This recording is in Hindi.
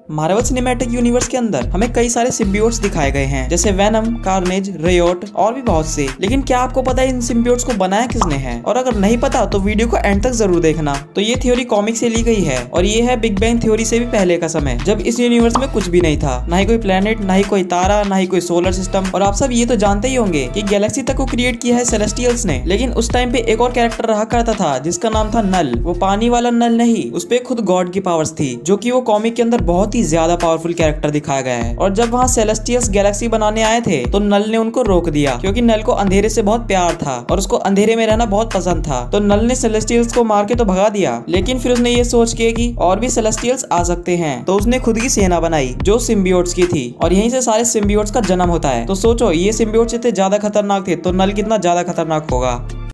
मार्वल सिनेमैटिक यूनिवर्स के अंदर हमें कई सारे सिम्बियोट्स दिखाए गए हैं, जैसे वेनम, कार्नेज, रियोट और भी बहुत से। लेकिन क्या आपको पता है इन सिम्बियोट्स को बनाया किसने है? और अगर नहीं पता तो वीडियो को एंड तक जरूर देखना। तो ये थ्योरी कॉमिक से ली गई है और ये है बिग बैंग थ्योरी से भी पहले का समय, जब इस यूनिवर्स में कुछ भी नहीं था, ना ही कोई प्लेनेट, ना ही कोई तारा, ना ही कोई सोलर सिस्टम। और आप सब ये तो जानते ही होंगे कि गैलेक्सी तक को क्रिएट किया है सेलेस्टियल्स ने। लेकिन उस टाइम पे एक और कैरेक्टर रहा करता था जिसका नाम था नल। वो पानी वाला नल नहीं, उस पे खुद गॉड की पावर्स थी, जो कि वो कॉमिक के अंदर बहुत ही ज्यादा पावरफुल कैरेक्टर दिखाया गया है। और जब वहाँ सेलेस्टियल्स गैलेक्सी बनाने आए थे तो नल ने उनको रोक दिया, क्योंकि नल को अंधेरे से बहुत प्यार था और उसको अंधेरे में रहना बहुत पसंद था। तो नल ने सेलेस्टियल्स को मार के तो भगा दिया, लेकिन फिर उसने ये सोच के कि और भी सेलेस्टियल्स आ सकते हैं, तो उसने खुद की सेना बनाई जो सिम्बियोट्स की थी। और यहीं से सारे सिम्बियोट्स का जन्म होता है। तो सोचो, ये सिम्बियोट्स इतने ज्यादा खतरनाक थे तो नल कितना ज्यादा खतरनाक होगा।